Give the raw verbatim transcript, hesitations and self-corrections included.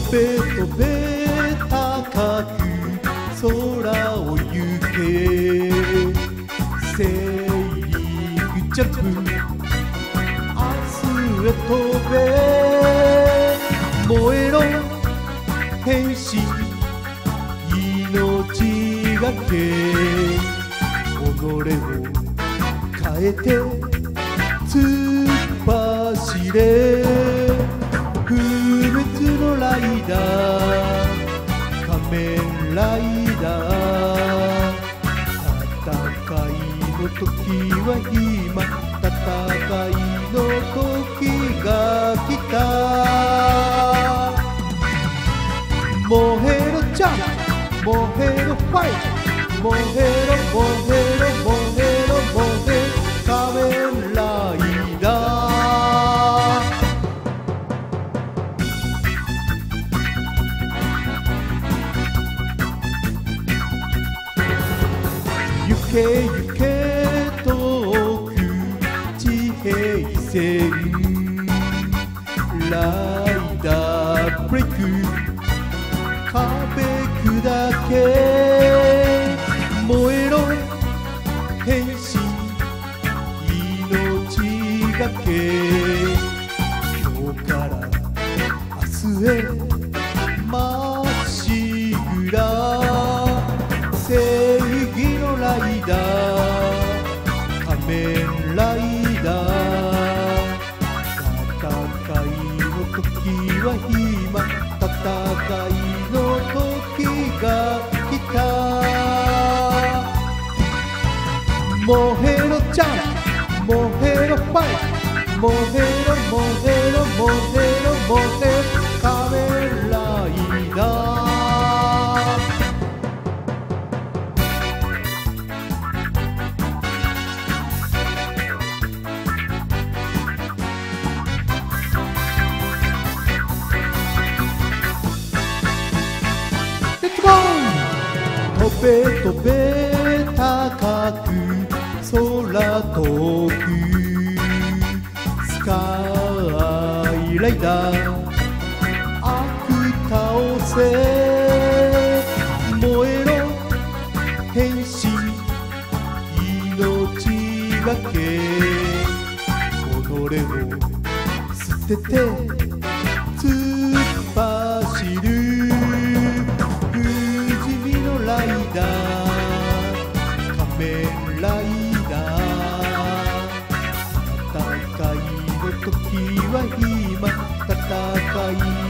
飛べ飛べ高く空を行けセーリングジャンプ明日へ飛べ燃えろ変身命がけ己を変えて突っ走れ不滅のライダー仮面ライダー戦いの時は今戦いの時が来た燃えろジャンプ燃えろファイト燃えろ燃えろ燃えろ燃えろ仮面ライダー行け行け遠く地平線ライダーブレイク壁砕け燃えろ変身命がけ今日から明日へまっしぐら正義のライダー仮面ライダー戦いの時は今戦いの時が来た燃えろジャンプ燃えろファイト燃えろ燃えろ燃えろ燃えろ仮面ライダー飛べ飛べ高く空遠くスカイライダー悪倒せ燃えろ変身命がけ己を捨てて突っ走るライダー仮面ライダー戦いの時は今戦い